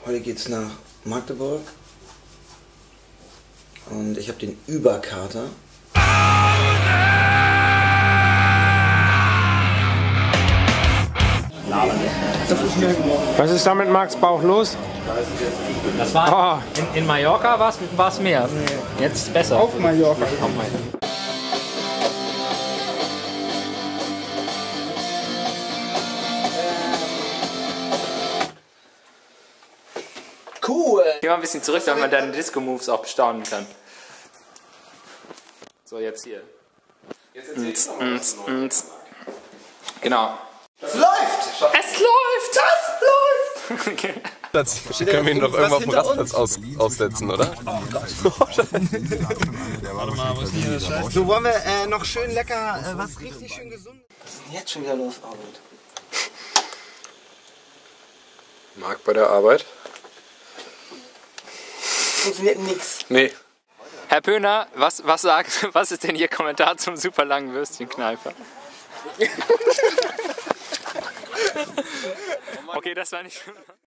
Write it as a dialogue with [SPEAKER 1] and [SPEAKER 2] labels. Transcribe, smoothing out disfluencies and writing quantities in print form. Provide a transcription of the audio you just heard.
[SPEAKER 1] Heute geht's nach Magdeburg und ich habe den Überkater.
[SPEAKER 2] Was ist da mit Marks Bauch los?
[SPEAKER 3] Das war in Mallorca war es mehr. Jetzt ist es besser.
[SPEAKER 2] Auf Mallorca.
[SPEAKER 1] Cool!
[SPEAKER 3] Geh mal ein bisschen zurück, damit man deine Disco-Moves auch bestaunen kann. So, jetzt hier. Genau.
[SPEAKER 1] Es läuft!
[SPEAKER 3] Es läuft!
[SPEAKER 1] Das läuft!
[SPEAKER 3] Okay.
[SPEAKER 4] Können wir ihn doch irgendwo auf dem Rastplatz aussetzen, oder?
[SPEAKER 1] So, wollen wir noch schön lecker, was richtig schön gesund. Was ist denn jetzt schon wieder los, Arbeit?
[SPEAKER 4] Marc bei der Arbeit?
[SPEAKER 1] Funktioniert nix.
[SPEAKER 4] Nee.
[SPEAKER 3] Herr Pöhner, was ist denn Ihr Kommentar zum super langen Würstchenkneifer? Okay, das war nicht...